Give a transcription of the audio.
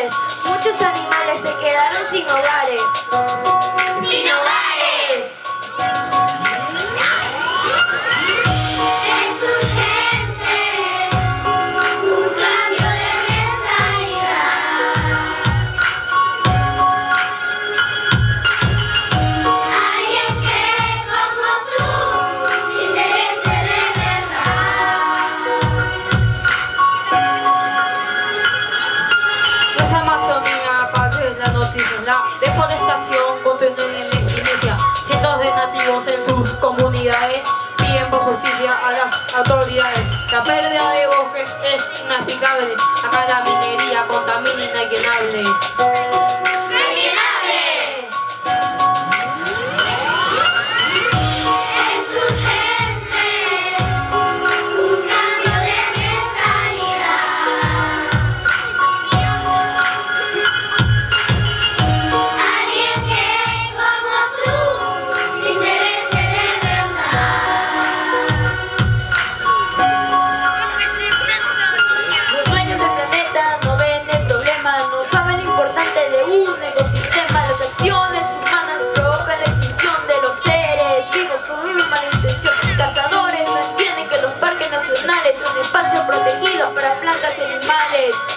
nacionales. Muchos animales se quedaron sin hogares. ¡Sin hogares! Es urgente un cambio de mentalidad. Alguien que como tú se interese de verdad. Nuestra Amazonía aparece en las noticias. La deforestación continúa en Indonesia. Cientos de nativos en sus comunidades piden por justicia a las autoridades. La pérdida de bosques es inexplicable. Acá la minería contamina inalienable. Es urgente un cambio de mentalidad. Alguien que como tú se interese de verdad. Los dueños del planeta no ven el problema, no saben lo importante de un ecosistema. Las acciones humanas provocan la extinción de los seres vivos con una mala intención. Cazadores no entienden que los parques nacionales son espacios protegidos para plantas y animales.